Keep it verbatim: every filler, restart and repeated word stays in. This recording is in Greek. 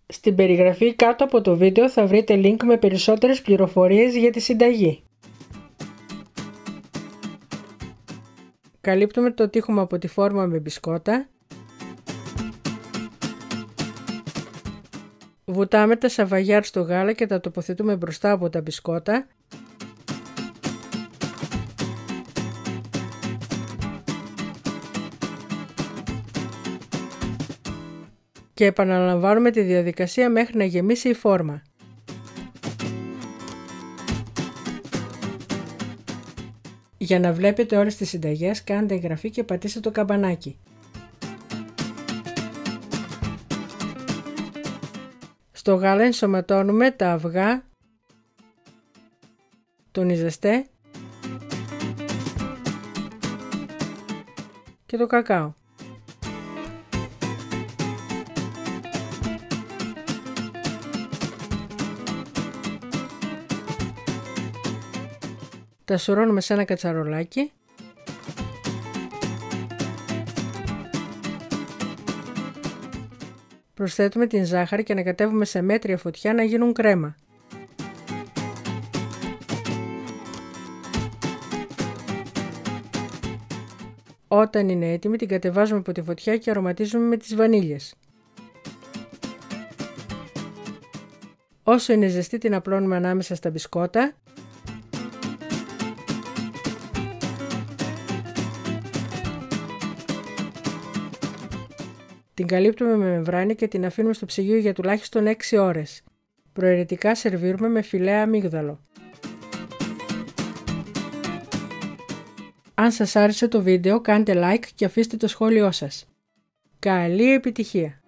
Στην περιγραφή κάτω από το βίντεο θα βρείτε link με περισσότερες πληροφορίες για τη συνταγή. Καλύπτουμε το τείχομα από τη φόρμα με μπισκότα. Βουτάμε τα σαβαγιάρ στο γάλα και τα τοποθετούμε μπροστά από τα μπισκότα. Και επαναλαμβάνουμε τη διαδικασία μέχρι να γεμίσει η φόρμα. Για να βλέπετε όλες τις συνταγές κάντε εγγραφή και πατήστε το καμπανάκι. Στο γάλα ενσωματώνουμε τα αυγά, τον ιζεστέ και το κακάο. Τα σουρώνουμε σε ένα κατσαρολάκι. Προσθέτουμε την ζάχαρη και ανακατεύουμε σε μέτρια φωτιά να γίνουν κρέμα. Όταν είναι έτοιμη την κατεβάζουμε από τη φωτιά και αρωματίζουμε με τις βανίλιες. Όσο είναι ζεστή την απλώνουμε ανάμεσα στα μπισκότα. Την καλύπτουμε με μεμβράνη και την αφήνουμε στο ψυγείο για τουλάχιστον έξι ώρες. Προαιρετικά σερβίρουμε με φιλέ αμύγδαλο. Αν σας άρεσε το βίντεο κάντε like και αφήστε το σχόλιο σας. Καλή επιτυχία!